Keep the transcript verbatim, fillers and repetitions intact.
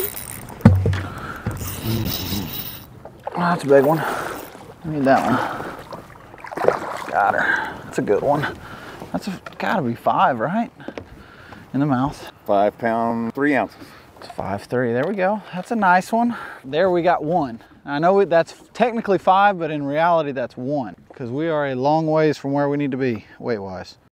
Oh, that's a big one. I need that one. Got her. That's a good one. That's a, gotta be five, right? In the mouth. Five pound, three ounces. It's five three. There we go. That's a nice one. There we got one. I know that's technically five, but in reality that's one, because we are a long ways from where we need to be weight-wise.